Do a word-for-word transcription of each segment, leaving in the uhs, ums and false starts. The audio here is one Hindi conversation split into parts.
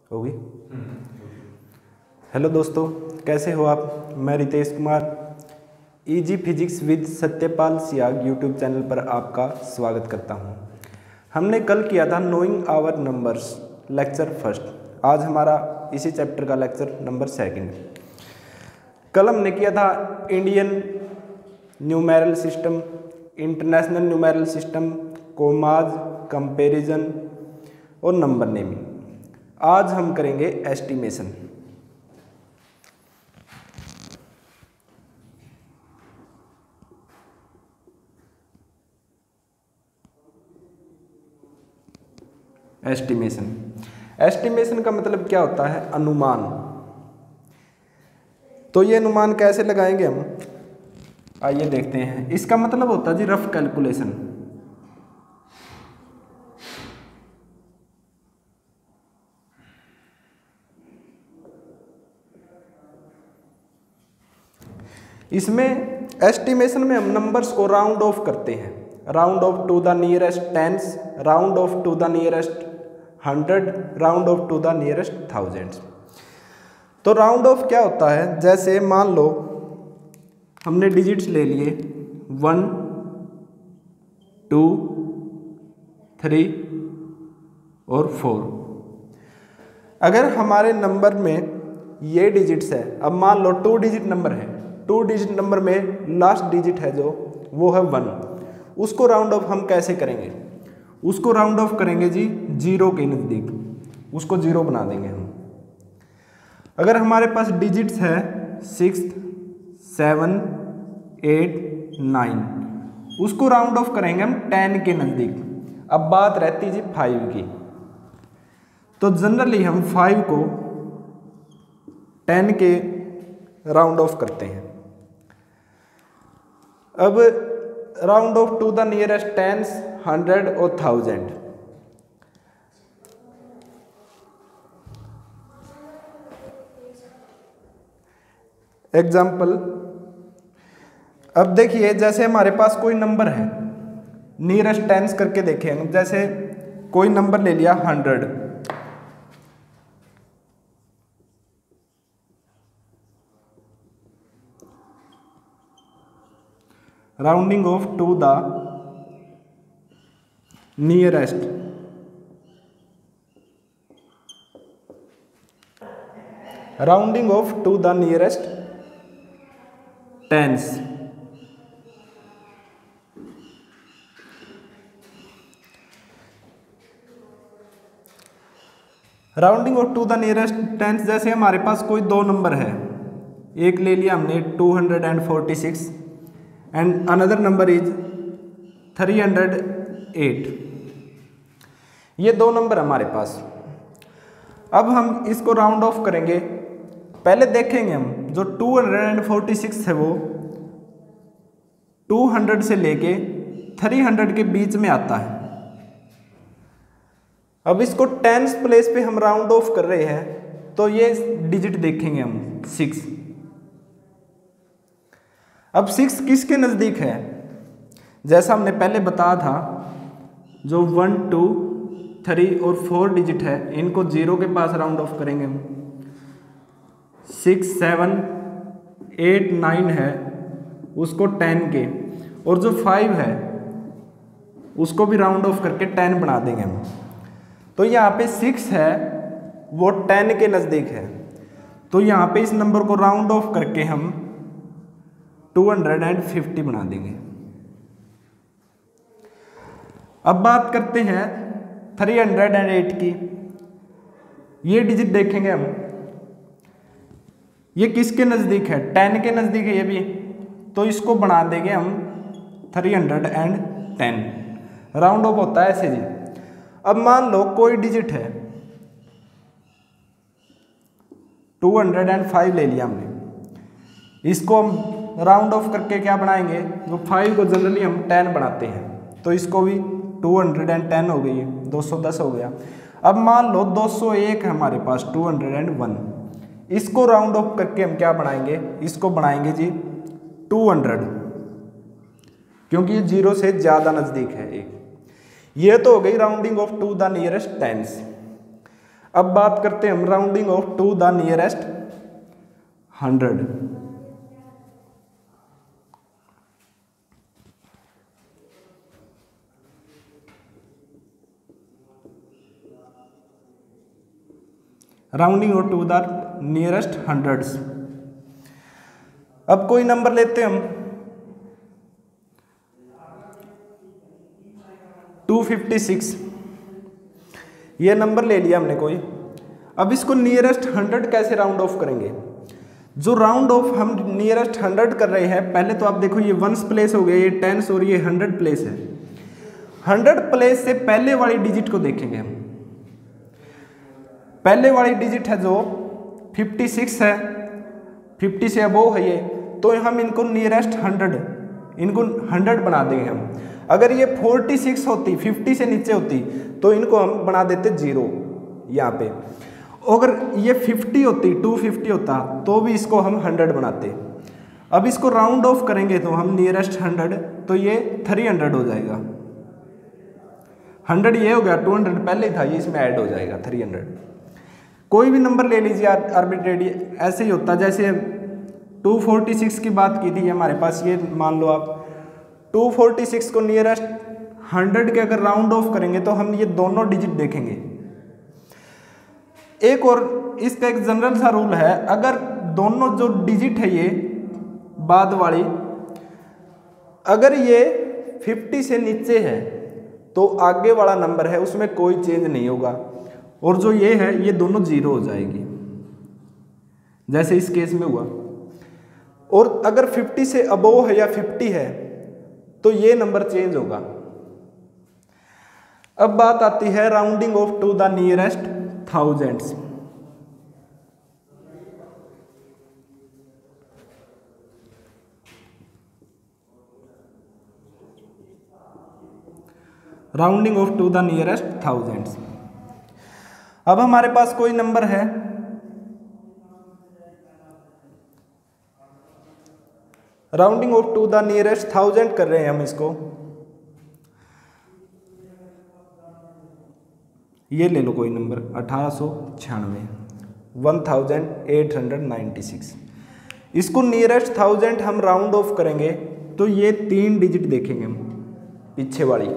होगी। हेलो दोस्तों, कैसे हो आप? मैं Ritesh Kumar easy physics with Satyapal Siyag YouTube channel पर आपका स्वागत करता हूं। हमने कल किया था knowing our numbers lecture first. आज हमारा इसी चैप्टर का लेक्चर नंबर सेकंड। कल हमने किया था Indian numeral system, international numeral system, commas, comparison और नंबर नेमिंग। आज हम करेंगे एस्टिमेशन। एस्टिमेशन एस्टिमेशन का मतलब क्या होता है? अनुमान। तो ये अनुमान कैसे लगाएंगे हम, आइए देखते हैं। इसका मतलब होता है जी रफ कैलकुलेशन। इसमें एस्टिमेशन में हम नंबर्स को राउंड ऑफ करते हैं। Round off to the nearest tens, round off to the nearest hundred, round off to the nearest thousands. तो राउंड ऑफ क्या होता है? जैसे मान लो हमने डिजिट्स ले लिए वन, टू, थ्री और फोर। अगर हमारे नंबर में ये डिजिट्स है, अब मान लो टू डिजिट नंबर है, टू डिजिट नंबर में लास्ट डिजिट है जो वो है वन, उसको राउंड ऑफ हम कैसे करेंगे? उसको राउंड ऑफ करेंगे जी जीरो के नज़दीक, उसको जीरो बना देंगे हम। अगर हमारे पास डिजिट्स है सिक्स, सेवन, एट, नाइन, उसको राउंड ऑफ करेंगे हम टेन के नज़दीक। अब बात रहती जी फाइव की, तो जनरली हम फाइव को टेन के राउंड ऑफ करते हैं। अब round off to the nearest tens, hundred और थाउजेंड। एग्जाम्पल, अब देखिए जैसे हमारे पास कोई नंबर है, नियरेस्ट टेंस करके देखें। जैसे कोई नंबर ले लिया hundred, rounding off to the nearest rounding off to the nearest tens. Rounding off to the nearest tens, जैसे हमारे पास कोई दो नंबर है, एक ले लिया हमने two hundred and forty six and another number is three hundred eight. ये दो नंबर हमारे पास। अब हम इसको राउंड ऑफ करेंगे। पहले देखेंगे हम जो टू हंड्रेड फोर्टी सिक्स है वो टू हंड्रेड से लेके थ्री हंड्रेड के बीच में आता है। अब इसको टेंस प्लेस पे हम राउंड ऑफ कर रहे हैं, तो ये डिजिट देखेंगे हम सिक्स। अब सिक्स किसके नज़दीक है? जैसा हमने पहले बताया था, जो वन, टू, थ्री और फोर डिजिट है, इनको जीरो के पास राउंड ऑफ करेंगे हम। सिक्स, सेवन, एट, नाइन है उसको टेन के, और जो फाइव है उसको भी राउंड ऑफ करके टेन बना देंगे हम। तो यहाँ पे सिक्स है वो टेन के नज़दीक है, तो यहाँ पे इस नंबर को राउंड ऑफ करके हम टू हंड्रेड फिफ्टी बना देंगे। अब बात करते हैं थ्री हंड्रेड एट की। ये डिजिट देखेंगे हम, ये किसके नज़दीक है? टेन के नज़दीक है ये भी, तो इसको बना देंगे हम three hundred ten. Round off होता है ऐसे जी। अब मान लो कोई डिजिट है टू हंड्रेड फाइव ले लिया हमने, इसको हम राउंड ऑफ करके क्या बनाएंगे? वो फाइव को जनरली हम टेन बनाते हैं, तो इसको भी टू हंड्रेड टेन हो गई, दो सौ दस हो गया। अब मान लो दो सौ एक है हमारे पास, टू हंड्रेड वन, इसको राउंड ऑफ करके हम क्या बनाएंगे? इसको बनाएंगे जी टू हंड्रेड, क्योंकि ये जीरो से ज़्यादा नज़दीक है एक। ये तो हो गई rounding off to the nearest tens. अब बात करते हैं हम rounding off to the nearest hundred. Rounding off to the nearest hundreds. अब कोई नंबर लेते हैं हम टू फिफ्टी सिक्स, ये नंबर ले लिया हमने कोई। अब इसको नियरेस्ट हंड्रेड कैसे राउंड ऑफ करेंगे? जो राउंड ऑफ हम नियरेस्ट हंड्रेड कर रहे हैं, पहले तो आप देखो ये वंस प्लेस हो गया, ये टेंस और ये हंड्रेड प्लेस है। हंड्रेड प्लेस से पहले वाली डिजिट को देखेंगे हम। पहले वाली डिजिट है जो फिफ्टी सिक्स है, फिफ्टी से अबोव है ये, तो हम इनको नियरेस्ट हंड्रेड, इनको हंड्रेड बना देंगे हम। अगर ये फोर्टी सिक्स होती, फिफ्टी से नीचे होती, तो इनको हम बना देते जीरो यहाँ पे। अगर ये फिफ्टी होती, टू फिफ्टी होता, तो भी इसको हम हंड्रेड बनाते। अब इसको राउंड ऑफ करेंगे तो हम नियरेस्ट हंड्रेड, तो ये थ्री हंड्रेड हो जाएगा। हंड्रेड ये हो गया, टू हंड्रेड पहले ही था, ये इसमें ऐड हो जाएगा थ्री हंड्रेड। कोई भी नंबर ले लीजिए आर्बिट्रेरी, ऐसे ही होता। जैसे टू फोर्टी सिक्स की बात की थी हमारे पास, ये मान लो आप टू फोर्टी सिक्स को नियरेस्ट हंड्रेड के अगर राउंड ऑफ करेंगे तो हम ये दोनों डिजिट देखेंगे। एक और इसका एक जनरल सा रूल है, अगर दोनों जो डिजिट है ये बाद वाली, अगर ये फिफ्टी से नीचे है तो आगे वाला नंबर है उसमें कोई चेंज नहीं होगा, और जो ये है ये दोनों जीरो हो जाएगी, जैसे इस केस में हुआ। और अगर फिफ्टी से अबोव है या फिफ्टी है तो ये नंबर चेंज होगा। अब बात आती है rounding off to the nearest thousands. Rounding off to the nearest thousands. अब हमारे पास कोई नंबर है, rounding off to the nearest thousand कर रहे हैं हम इसको। ये ले लो कोई नंबर अठारह सौ छियानवे, one thousand eight hundred ninety six. इसको नियरेस्ट थाउजेंड हम राउंड ऑफ करेंगे तो ये तीन डिजिट देखेंगे हम पीछे वाली।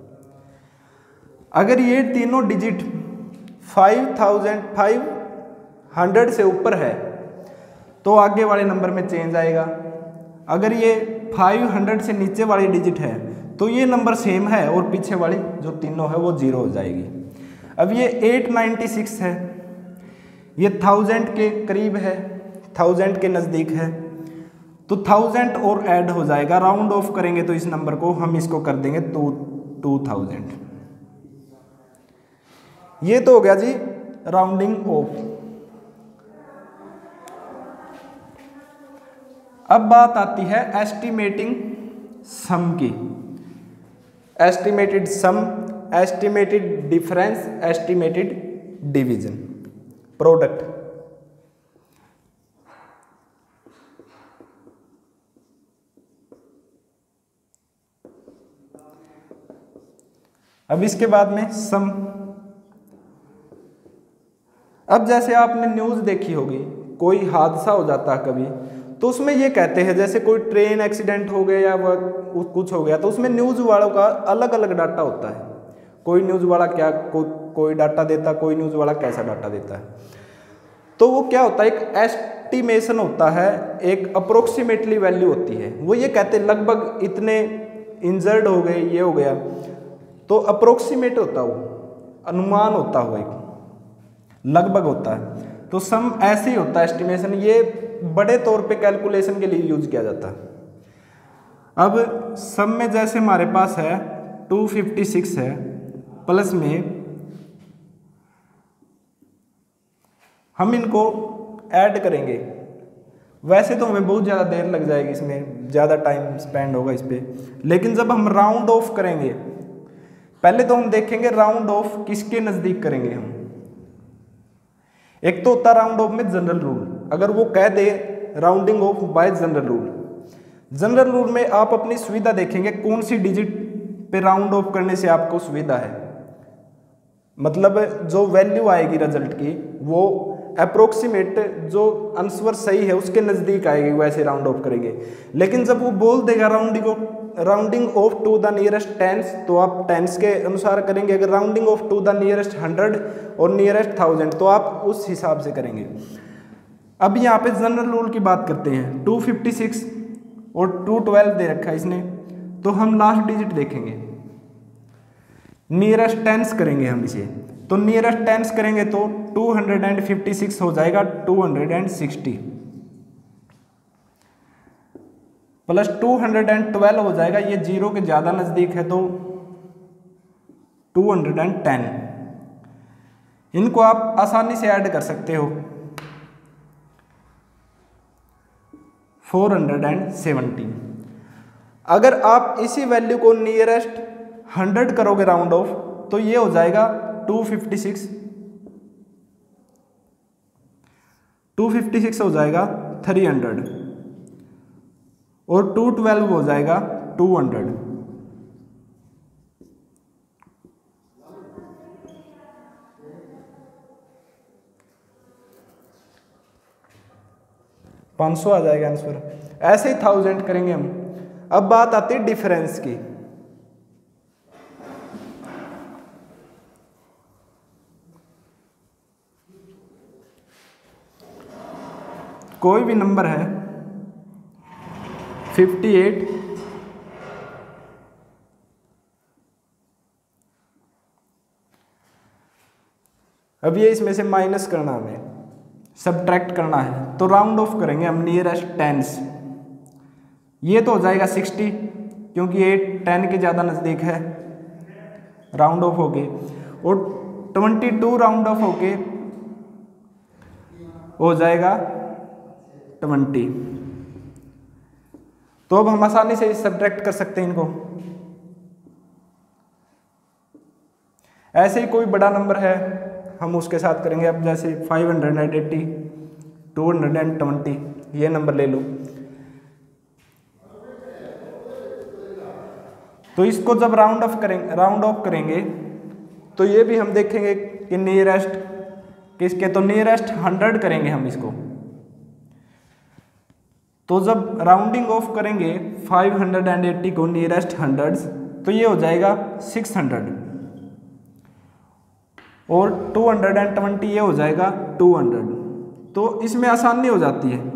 अगर ये तीनों digit five thousand five hundred से ऊपर है तो आगे वाले नंबर में चेंज आएगा। अगर ये फाइव हंड्रेड से नीचे वाली डिजिट है तो ये नंबर सेम है और पीछे वाली जो तीनों है वो जीरो हो जाएगी। अब ये एट नाइन्टी सिक्स है, ये थाउजेंड के करीब है, थाउजेंड के नज़दीक है, तो थाउजेंड और ऐड हो जाएगा। राउंड ऑफ करेंगे तो इस नंबर को हम इसको कर देंगे टू टू थाउजेंड। ये तो हो गया जी राउंडिंग ऑफ। अब बात आती है एस्टिमेटिंग सम की। Estimated sum, estimated difference, estimated division, product. अब इसके बाद में सम। अब जैसे आपने न्यूज़ देखी होगी, कोई हादसा हो जाता है कभी, तो उसमें ये कहते हैं जैसे कोई ट्रेन एक्सीडेंट हो गया या वह कुछ हो गया, तो उसमें न्यूज़ वालों का अलग अलग डाटा होता है। कोई न्यूज़ वाला क्या को, कोई डाटा देता, कोई न्यूज़ वाला कैसा डाटा देता है। तो वो क्या होता है, एक एस्टिमेशन होता है, एक अप्रोक्सीमेटली वैल्यू होती है। वो ये कहते हैं लगभग इतने इंजर्ड हो गए, ये हो गया, तो अप्रोक्सीमेट होता हो, अनुमान होता हो, एक लगभग होता है। तो सम ऐसे ही होता है एस्टिमेशन, ये बड़े तौर पे कैलकुलेशन के लिए यूज किया जाता है। अब सम में जैसे हमारे पास है टू फिफ्टी सिक्स है, प्लस में हम इनको ऐड करेंगे। वैसे तो हमें बहुत ज़्यादा देर लग जाएगी, इसमें ज़्यादा टाइम स्पेंड होगा इस पर, लेकिन जब हम राउंड ऑफ करेंगे, पहले तो हम देखेंगे राउंड ऑफ किसके नज़दीक करेंगे हम। एक तो होता राउंड ऑफ में जनरल रूल, अगर वो कह दे rounding off by general rule, general rule में आप अपनी सुविधा देखेंगे कौन सी डिजिट पे राउंड ऑफ करने से आपको सुविधा है। मतलब जो वैल्यू आएगी रिजल्ट की वो अप्रोक्सीमेट जो आंसर सही है उसके नज़दीक आएगी, वैसे राउंड ऑफ करेंगे। लेकिन जब वो बोल देगा rounding off rounding off to the nearest tens, तो आप टेंस के अनुसार करेंगे। अगर rounding off to the nearest hundred और नियरेस्ट थाउजेंड तो आप उस हिसाब से करेंगे। अब यहाँ पे जनरल रूल की बात करते हैं। टू फिफ्टी सिक्स और टू ट्वेल्व दे रखा है इसने, तो हम लास्ट डिजिट देखेंगे, नियरेस्ट टेंस करेंगे हम इसे। तो नियरेस्ट टेंस करेंगे तो टू फिफ्टी सिक्स हो जाएगा two sixty plus two twelve हो जाएगा, ये जीरो के ज़्यादा नज़दीक है तो टू टेन। इनको आप आसानी से ऐड कर सकते हो, फोर सेवेंटी। अगर आप इसी वैल्यू को नियरेस्ट हंड्रेड करोगे राउंड ऑफ तो ये हो जाएगा two fifty six, two fifty six हो जाएगा थ्री हंड्रेड और टू ट्वेल्व हो जाएगा टू हंड्रेड। पाँच सौ आ जाएगा आंसर। ऐसे ही थाउजेंड करेंगे हम। अब बात आती है डिफरेंस की। कोई भी नंबर है फिफ्टी एट अब ये इसमें से माइनस करना हमें, सब्ट्रैक्ट करना है, तो राउंड ऑफ करेंगे हम नियरेस्ट टेंस। ये तो हो जाएगा सिक्सटी क्योंकि एट टेन के ज़्यादा नज़दीक है, राउंड ऑफ होके, और ट्वेंटी टू राउंड ऑफ होके हो जाएगा ट्वेंटी। तो अब हम आसानी से सब्ट्रैक्ट कर सकते हैं इनको। ऐसे ही कोई बड़ा नंबर है हम उसके साथ करेंगे। अब जैसे five hundred eighty, two hundred twenty, ये नंबर ले लो। तो इसको जब राउंड ऑफ करेंगे राउंड ऑफ करेंगे तो ये भी हम देखेंगे कि नियरेस्ट किसके, तो नियरेस्ट हंड्रेड करेंगे हम इसको। तो जब राउंडिंग ऑफ करेंगे फाइव हंड्रेड एट्टी को नियरेस्ट हंड्रेड्स तो ये हो जाएगा सिक्स हंड्रेड और टू हंड्रेड ट्वेंटी ये हो जाएगा टू हंड्रेड। तो इसमें आसानी हो जाती है,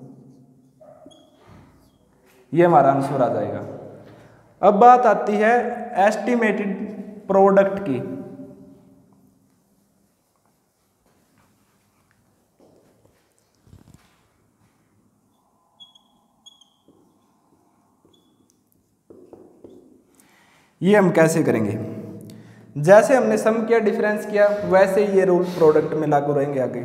ये हमारा आंसर आ जाएगा। अब बात आती है एस्टिमेटेड प्रोडक्ट की। ये हम कैसे करेंगे, जैसे हमने सम किया डिफरेंस किया वैसे ही ये रूल प्रोडक्ट में लागू रहेंगे आगे।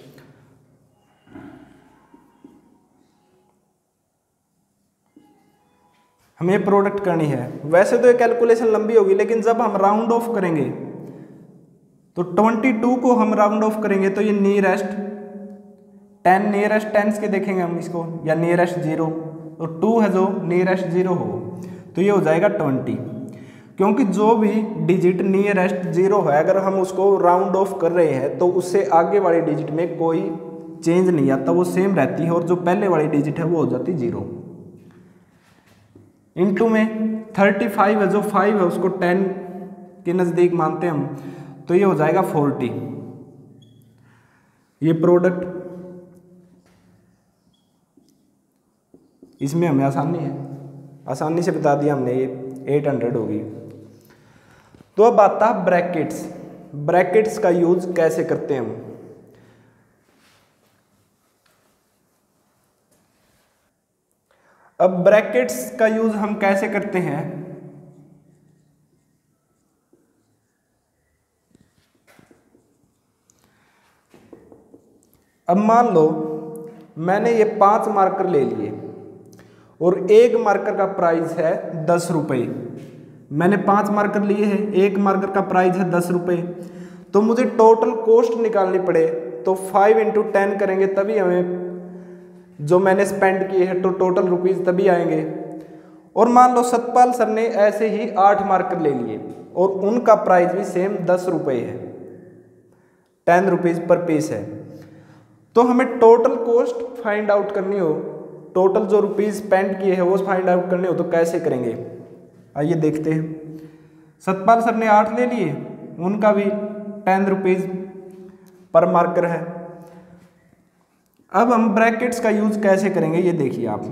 हमें प्रोडक्ट करनी है। वैसे तो ये कैलकुलेशन लंबी होगी लेकिन जब हम राउंड ऑफ करेंगे तो ट्वेंटी टू को हम राउंड ऑफ करेंगे तो ये नियरेस्ट टेन नियरेस्ट टेंस के देखेंगे हम इसको, या नियरेस्ट जीरो, तो टू है जो नियरेस्ट जीरो हो तो ये हो जाएगा ट्वेंटी। क्योंकि जो भी डिजिट नियरेस्ट जीरो है अगर हम उसको राउंड ऑफ कर रहे हैं तो उससे आगे वाली डिजिट में कोई चेंज नहीं आता, वो सेम रहती है, और जो पहले वाली डिजिट है वो हो जाती जीरो। इनटू में थर्टी फाइव है, जो फाइव है उसको टेन के नज़दीक मानते हैं हम, तो ये हो जाएगा फोर्टी। ये प्रोडक्ट इसमें हमें आसानी है, आसानी से बता दिया हमने, ये एट हंड्रेड होगी। तो अब आता है ब्रैकेट्स। ब्रैकेट्स का यूज कैसे करते हैं हम। अब ब्रैकेट्स का यूज हम कैसे करते हैं, अब मान लो मैंने ये पांच मार्कर ले लिए और एक मार्कर का प्राइस है दस रुपये। मैंने पांच मार्कर लिए हैं, एक मार्कर का प्राइस है दस रुपये, तो मुझे टोटल कॉस्ट निकालनी पड़े तो फाइव इंटू टेन करेंगे तभी हमें जो मैंने स्पेंड किए हैं तो टोटल रुपीज़ तभी आएंगे। और मान लो सतपाल सर ने ऐसे ही आठ मार्कर ले लिए और उनका प्राइस भी सेम दस रुपये है, टेन रुपीज़ पर पीस है। तो हमें टोटल कॉस्ट फाइंड आउट करनी हो, टोटल जो रुपीज़ स्पेंड किए हैं वो फाइंड आउट करने हो तो कैसे करेंगे, आइए देखते हैं। सतपाल सर ने आठ ले लिए, उनका भी टेन रुपीज़ पर मार्कर है। अब हम ब्रैकेट्स का यूज़ कैसे करेंगे ये देखिए आप।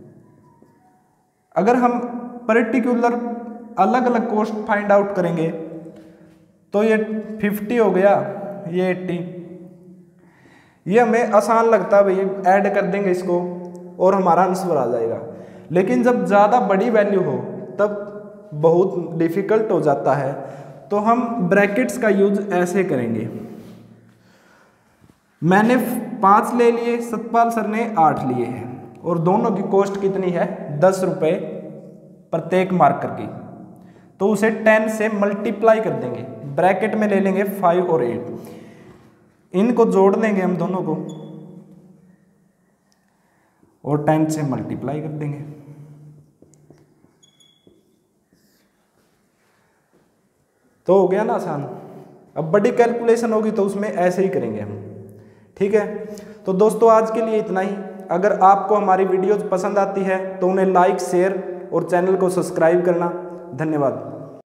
अगर हम पर्टिकुलर अलग अलग कॉस्ट फाइंड आउट करेंगे तो ये फिफ्टी हो गया, ये एट्टी, ये हमें आसान लगता है भैया, ऐड कर देंगे इसको और हमारा आंसर आ जाएगा। लेकिन जब ज़्यादा बड़ी वैल्यू हो तब बहुत डिफ़िकल्ट हो जाता है, तो हम ब्रैकेट्स का यूज़ ऐसे करेंगे। मैंने पाँच ले लिए, सतपाल सर ने आठ लिए हैं और दोनों की कॉस्ट कितनी है, दस रुपये प्रत्येक मार्कर की, तो उसे टेन से मल्टीप्लाई कर देंगे। ब्रैकेट में ले लेंगे फाइव और एट, इनको जोड़ देंगे हम दोनों को और टेन से मल्टीप्लाई कर देंगे। तो हो गया ना आसान। अब बड़ी कैलकुलेशन होगी तो उसमें ऐसे ही करेंगे हम, ठीक है। तो दोस्तों आज के लिए इतना ही। अगर आपको हमारी वीडियोज पसंद आती है तो उन्हें लाइक, शेयर और चैनल को सब्सक्राइब करना। धन्यवाद।